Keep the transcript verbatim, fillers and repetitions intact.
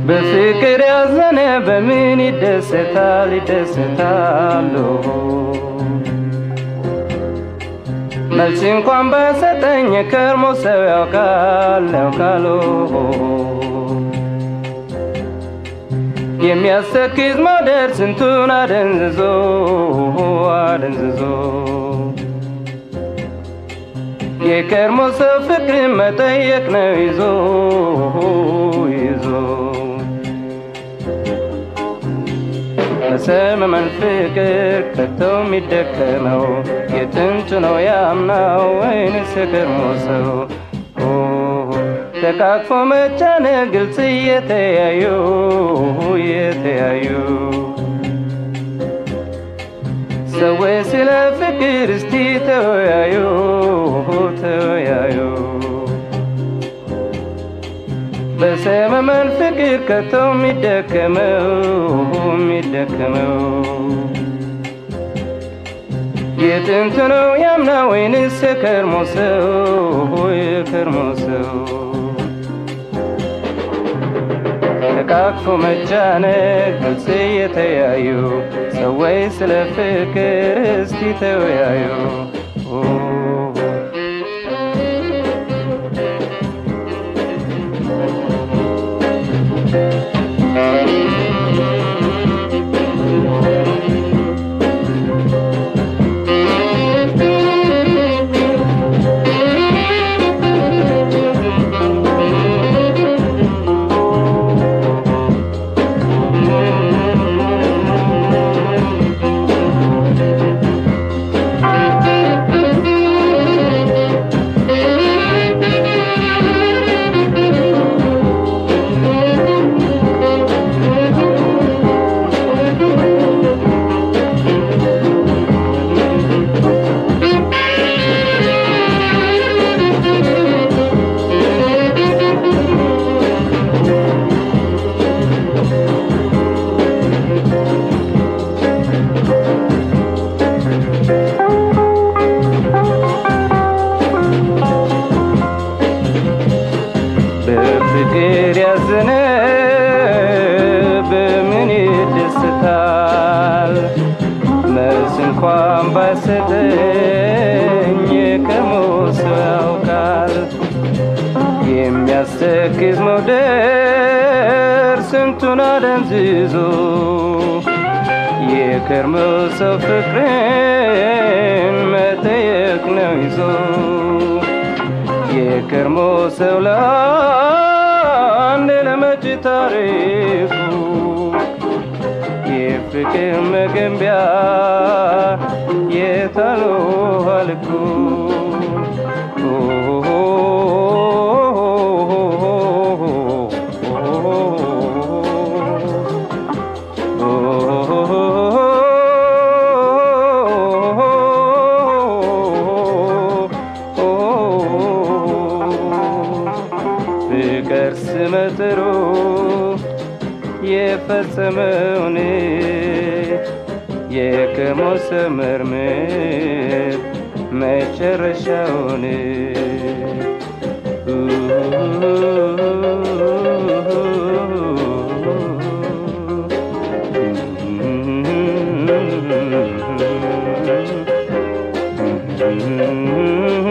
በፍቅር ያዘነ በምን ይደሰታል ይደሰታል መልስ እንኳን በሰጠኝ ከርሞ ሰው ያውቃል ያውቃል የሚያሰክዝ መውደድ ስንቱን አደንዝዞ አደንዝዞ የከርሞ ሰው ፍቅር መጠየቅ ነው ይዞ ይዞ በሰመመን ፍቅር ከቶ የሚደከመው የጥንቱ ነው ያምናው ወይንስ የከርሞ ሰው ተቃቅፎ መቻነቅ ግልጽ እየተያዩ እየተያዩ ሰዎች ስለ ፍቅር እስቲ ተወያዩ ተወያዩ በሰመመን ፍቅር ከቶ የሚደከመው የሚደከመው የጥንቱ ነው ያምናው ወይንስ የከርሞ ሰው የከርሞ ሰው ተቃቅፎ መቻነቅ ግልጽ እየተያዩ ሰዎች ስለ ፍቅር እስቲ ተወያዩ በፍቅር ያዘነ በምን ይደሰታል መልስ እንኳን ባይሰጠኝ የከርሞ ሰው ያውቃል የሚያሰክዝ መውደድ ስንቱን አደንዝዞ የከርሞ ሰው ፍቅርን መጠየቅ ነው ይዞ የከርሞ ሰው ለአንድ ለመጪ ታሪኩ የፍቅር መገንቢያ የታሉ ልኩ ፍቅር ስመጥሩ የፈጸመውን የከርሞ ሰው መርምር መጨረሻውን Mm-hmm.